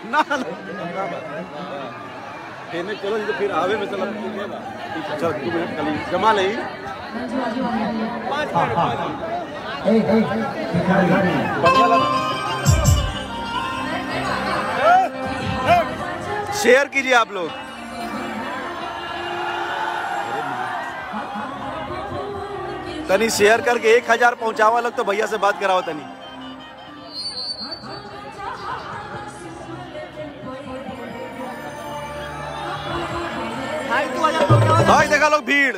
ना फिर चलो तो फिर आवे में चला चल कल जमा ले शेयर कीजिए आप लोग। तनी शेयर करके 1000 पहुंचावा लग तो भैया से बात कराओ तनी। भाई देखा लोग भीड़।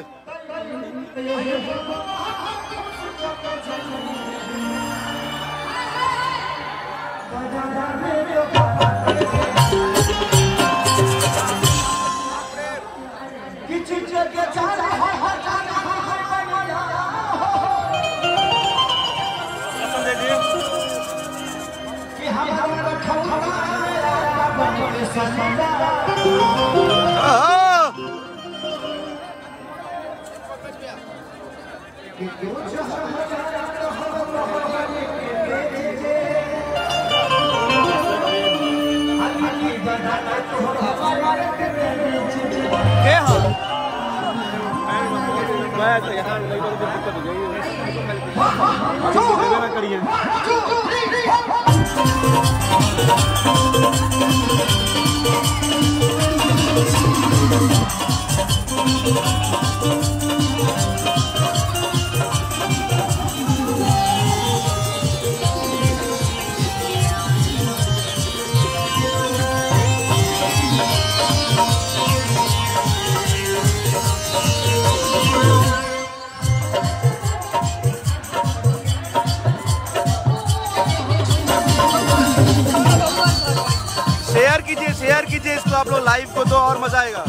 शेयर कीजिए इसको आप लोग लाइव को तो और मजा आएगा।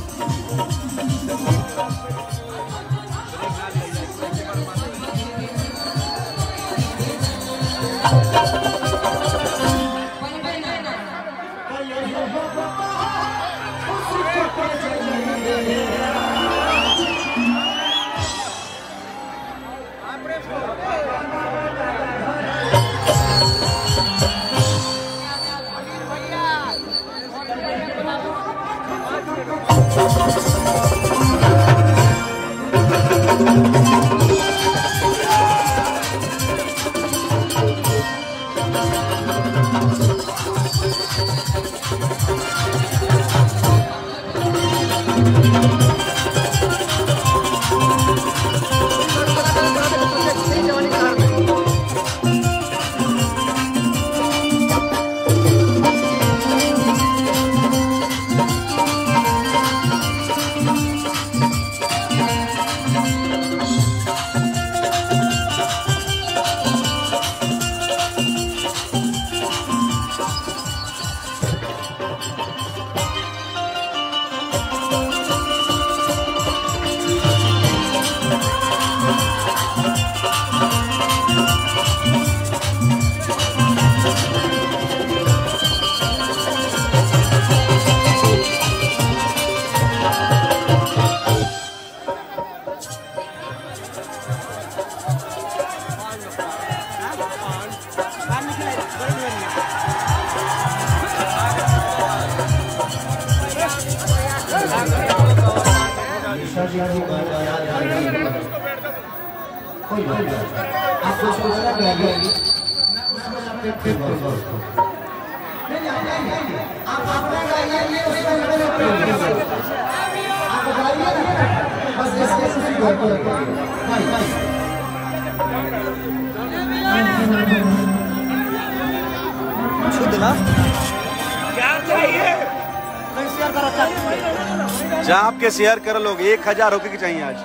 चाप के शेयर कर लोग 1000 होके चाहिए आज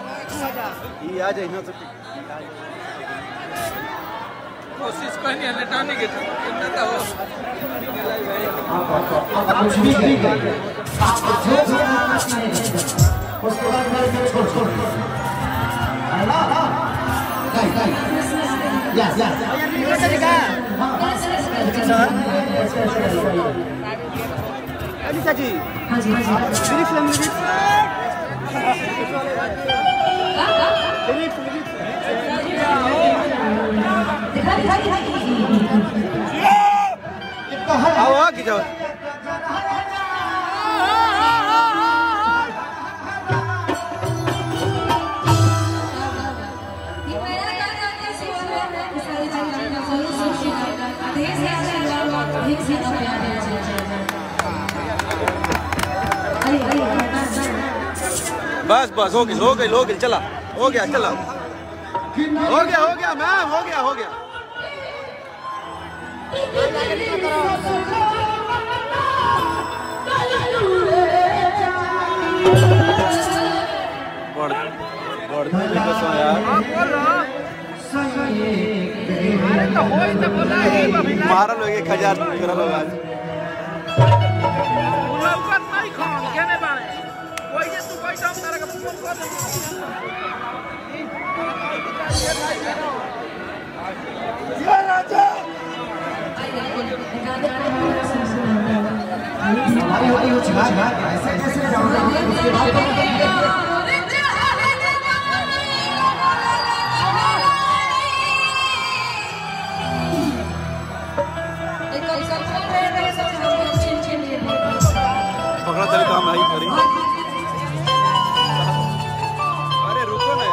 ये आ जाए ना तो कोशिश करनी है लटाने की उसके बाद छोड़ यस अलीसा जी हाँ जी खिंचाओ। बस बस हो गई चला हो गया चला हो गया मैम हो गया मारा लोग 1000 करा लोग आज पकड़ा चले काम नहीं करी। अरे रुको ना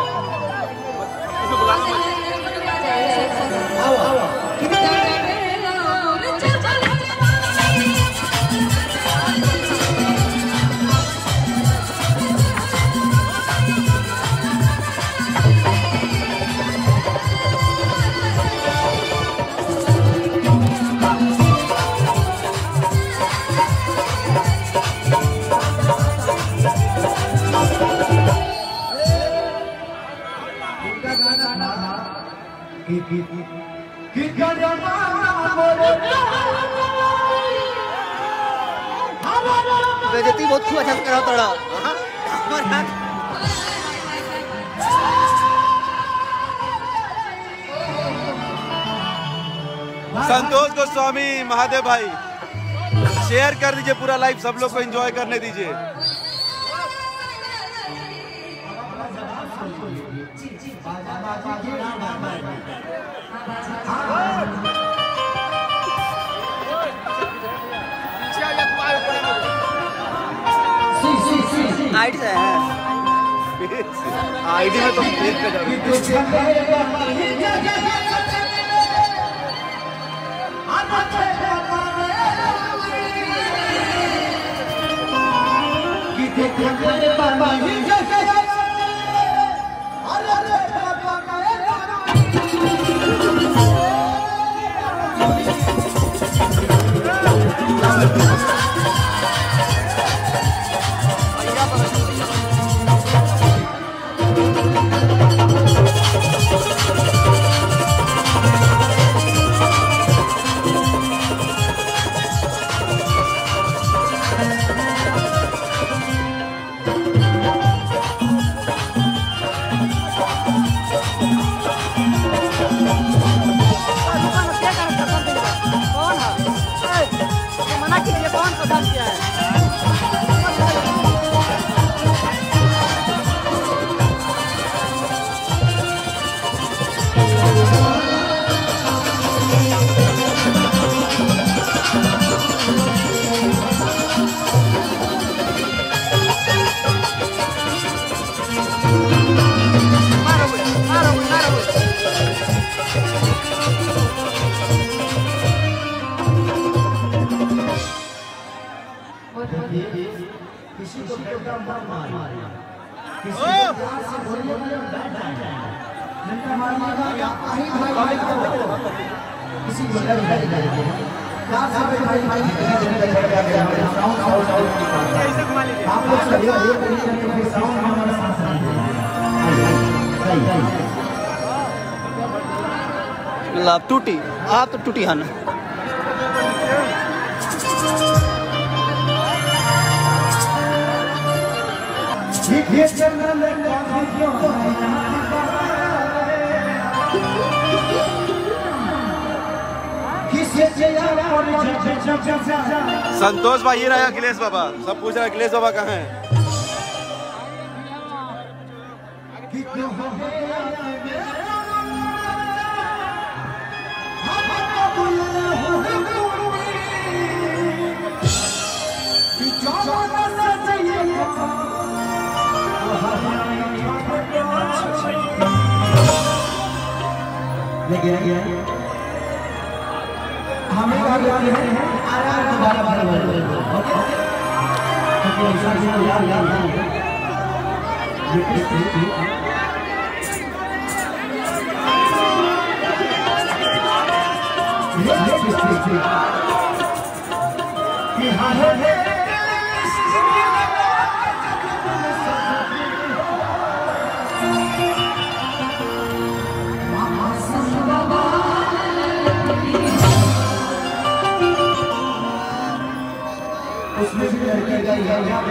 बेइज्जती बहुत खूब अच्छा करा तड़ा। संतोष गोस्वामी महादेव भाई शेयर कर दीजिए पूरा लाइव, सब लोग को एंजॉय करने दीजिए। आईडी से है आईडी में तो देख कर टूटी आप तो टूटी है ना संतोष भाई ये रहा अखिलेश बाबा, सब पूछ रहे अखिलेश बाबा कहाँ हैं? हमें आगे हैं आराम दोबारा बार ओके तो ऐसा ही यार उसमें भी लड़की का यहाँ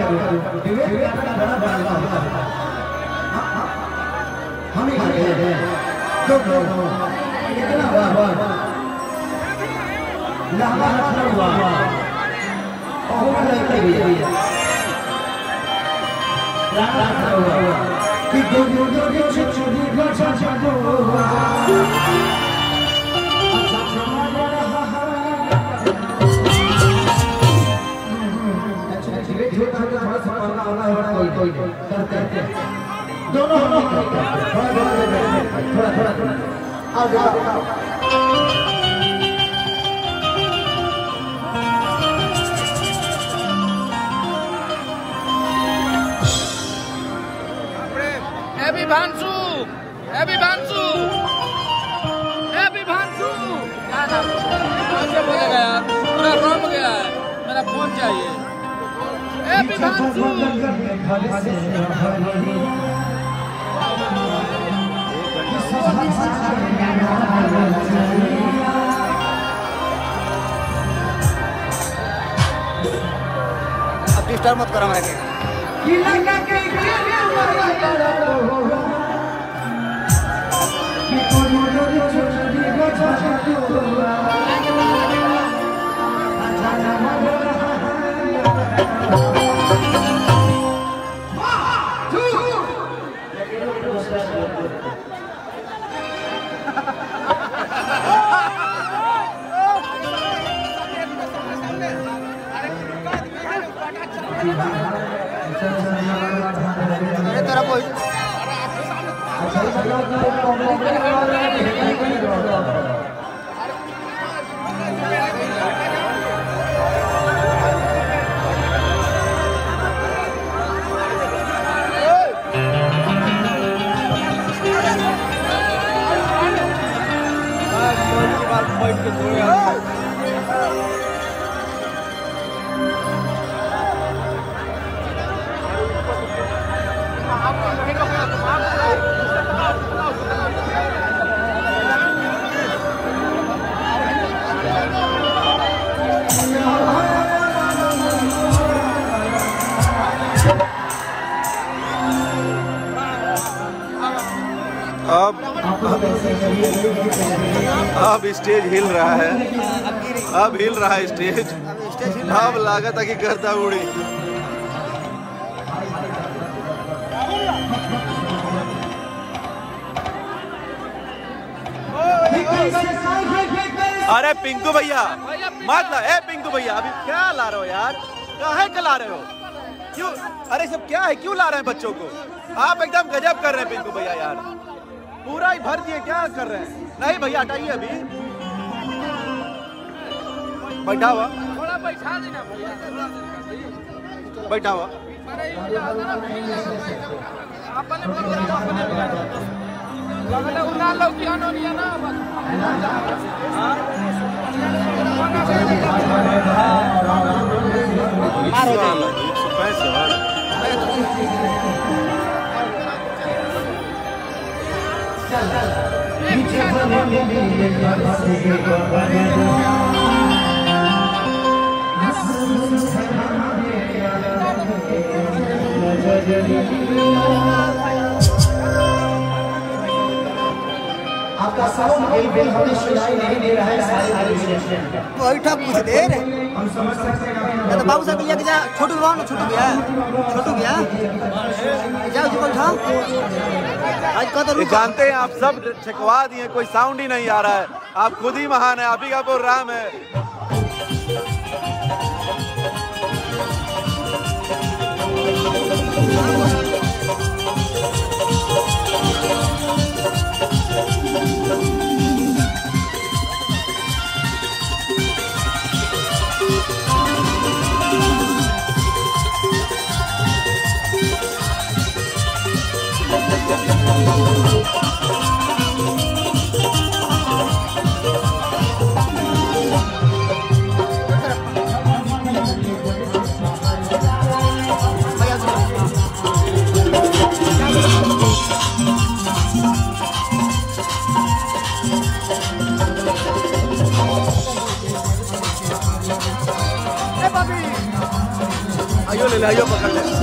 हमें कितना लंबा हुआ दोनों थोड़ा Happy Bhansu! Happy Bhansu! Happy Bhansu! कैसे बोलेगा यार? पूरा रम गया है। मेरा फोन चाहिए। Happy Bhansu! अब डिस्टर्ब मत करो हमारे तेरा कोई अब स्टेज हिल रहा है, अब हिल रहा है स्टेज। अब लागत है कि गर्दा उड़ी। अरे पिंकू भैया मत ला, ए पिंकू भैया अभी क्या ला रहे हो यार? काहे का ला रहे हो? क्यों? अरे सब क्या है, क्यों ला रहे हैं बच्चों को? आप एकदम गजब कर रहे हैं पिंकू भैया यार, पूरा ही भर दिए, क्या कर रहे हैं? नहीं भैया हटाइए अभी, बैठा हुआ थोड़ा बैठा देना भैया, बैठा हुआ आपका साउंड बिल्कुल हमें सुनाई नहीं दे रहा है। बैठा कुछ देर हम समझ सकते हैं तो बाबू साहब लिया छोटू गया ना, छोटू गया जाओ जी बैठा आज का ये जानते हैं आप सब छकवा दिए, कोई साउंड ही नहीं आ रहा है। आप खुद ही महान है, आप ही का प्रोग्राम है। आइयो ले ले, आइयो पकड़ ले।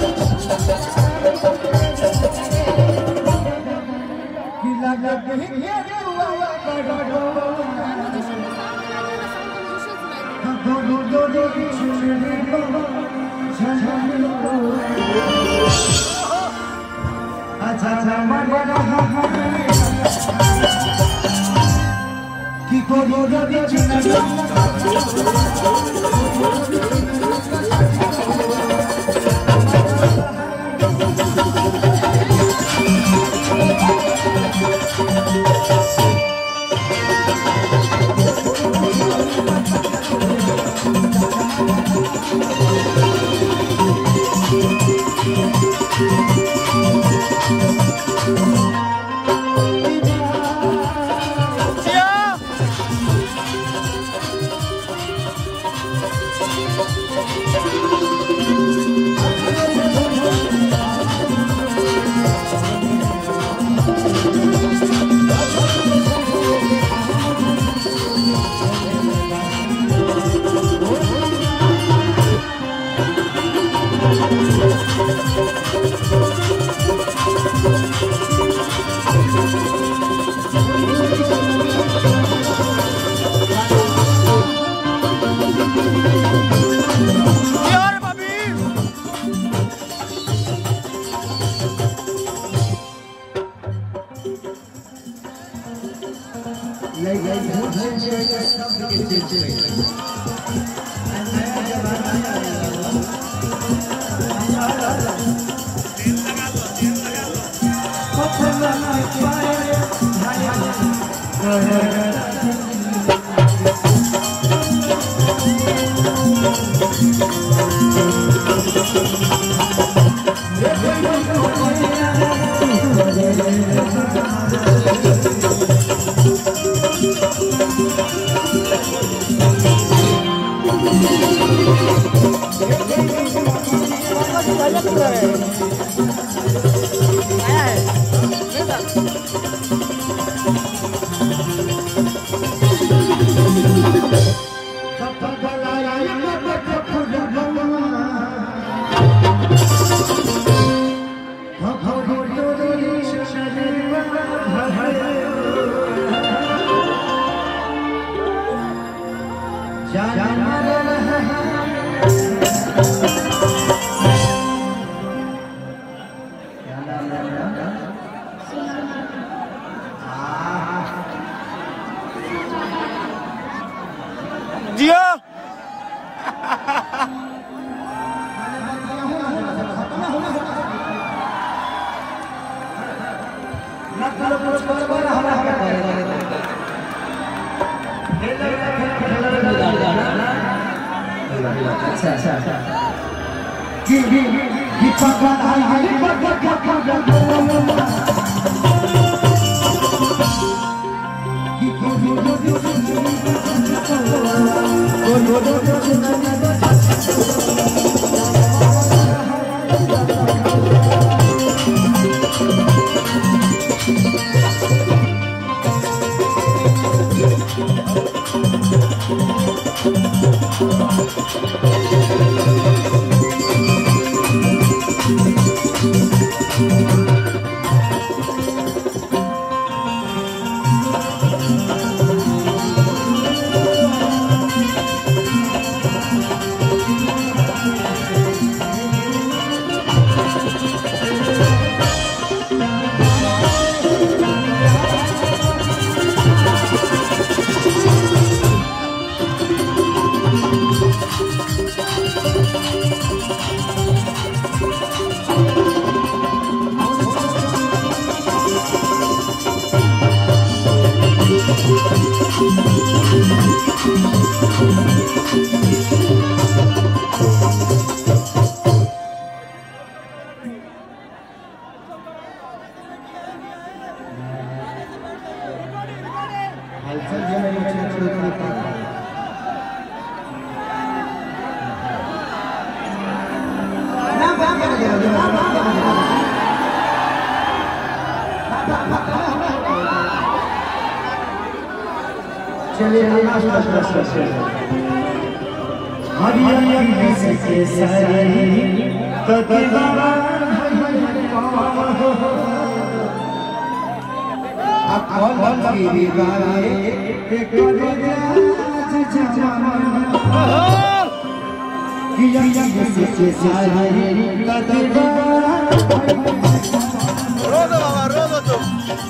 रोदो बाबा रोदो तुम।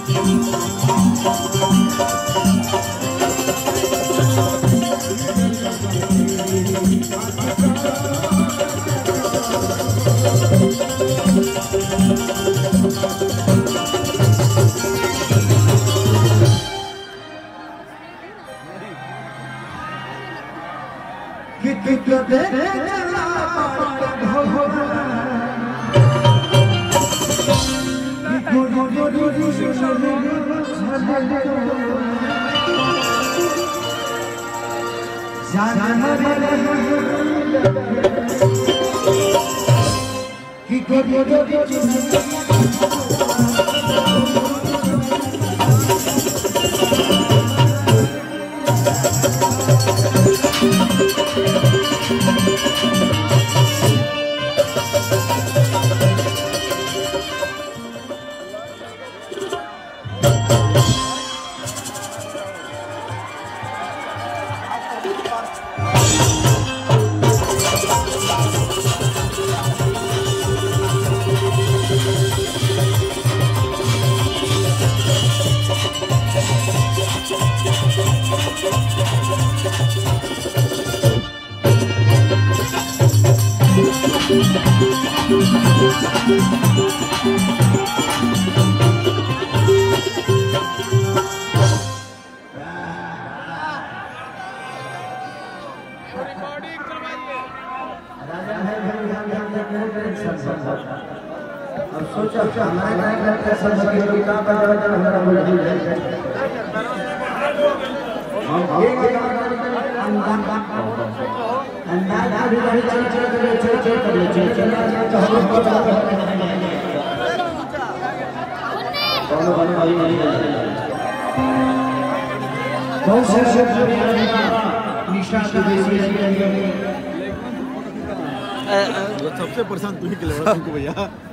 सबसे परेशान तू ही के लिए भैया।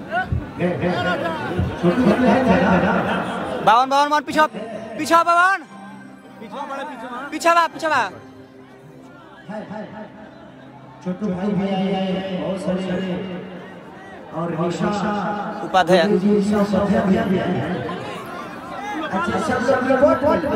बावन बावन मान पीछा पीछा बावन पीछा बा पीछा बा। छोटू भाई भी आए बहुत सारे और निशा उपाध्याय अच्छा सब रिपोर्ट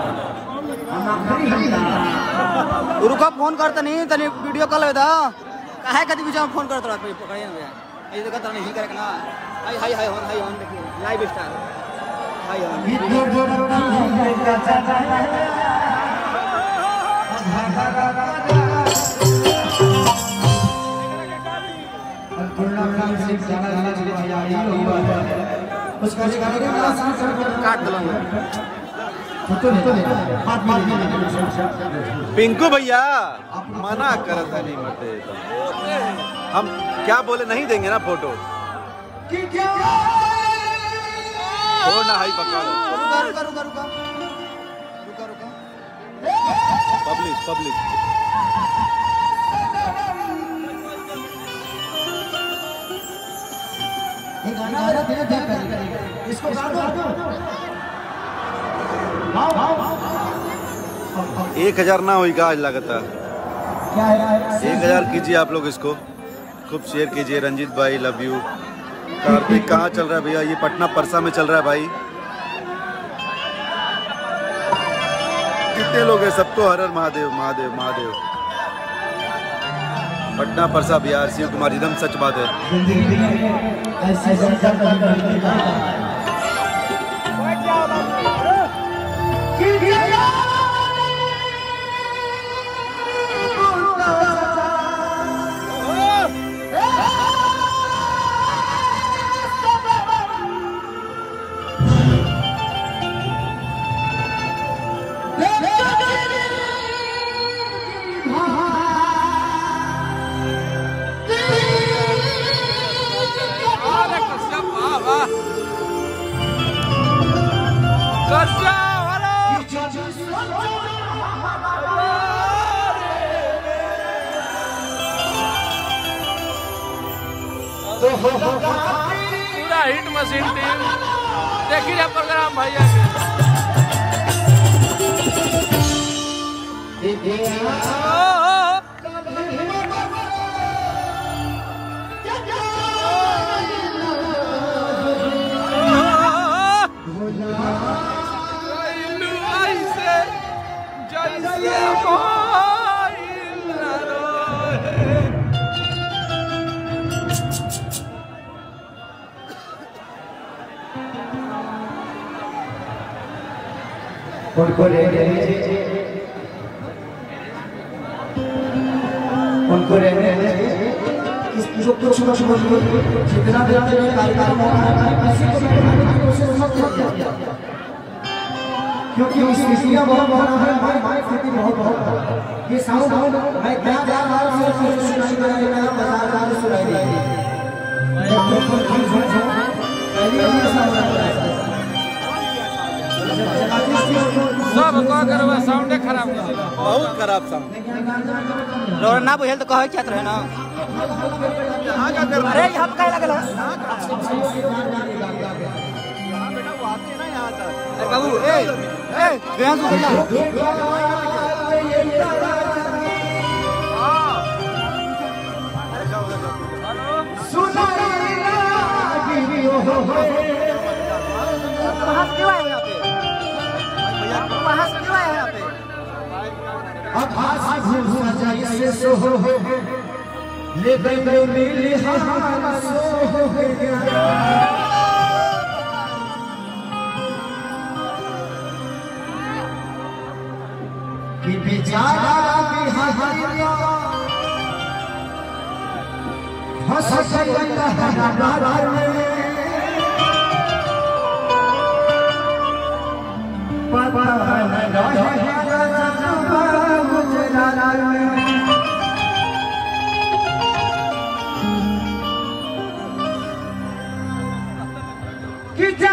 रुका फोन करता नहीं तनी वीडियो कॉल होता काहे कदी बीच में फोन करत रहा कोई पकड़िए ना ये देखा तो नहीं करे ना। हाय हाय हाय हाय ऑन देखिए लाइव स्टार हाय काट दलो पिंकू भैया मना करता नहीं मरते। हम क्या बोले नहीं देंगे ना फोटो। हो ना हाई पका रुका रुका रुका रुका रुका रुका पब्लिश पब्लिश ये गाना धीरे इसको गा दो 1000 ना होगा आज लगता। क्या है 1000 कीजिए आप लोग इसको खूब शेयर कीजिए। रंजीत भाई लव यू। कार्तिक कहाँ चल रहा है भैया? ये पटना परसा में चल रहा है भाई। कितने लोग हैं? सबको हर हर महादेव महादेव महादेव। पटना परसा बिहार शिव कुमार एकदम सच बात है। Kasya, hello. पूरा हिट मशीन टीम देखिए प्रोग्राम भैया के क्योंकि इसलिए बहुत हमारी खेती बहुत ये साउंड मैं क्या जा रहा हूं सुनाई दे रहा है बाजार सुनाई दे रही है सब का करवा साउंड खराब बहुत खराब साउंड रोड ना बुझल तो कहे क्या रहे ना यहाँ क्या कर अरे यहाँ पे क्या लगल है बेटा वो आते हैं ना यहाँ तक अरे बाबू ए गया सुन जा वहाँ क्यों आए यहाँ पे वहाँ से क्यों आए यहाँ पे अब हाथ घुस जाए से सो ले गए मिली हमारा सो गया कि बेचारा बिहारिया हंस गया बाजार में पता न रहे कि जा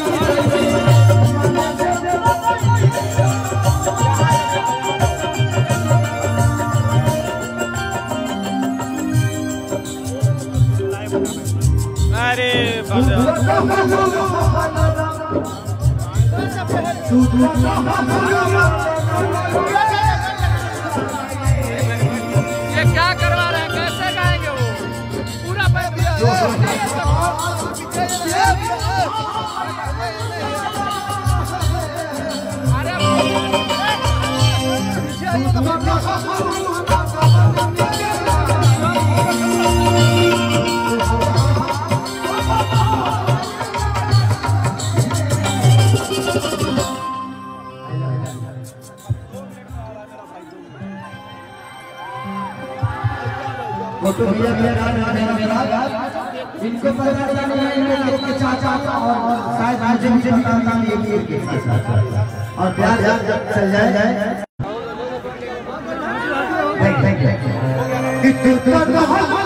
अरे ये क्या करवा रहे हैं, कैसे गाएंगे वो पूरा फोटो भैया इनको पता नहीं है इनके चाचा और शायद मुझे भी पता नहीं है और प्यार जब चल जाए थैंक यू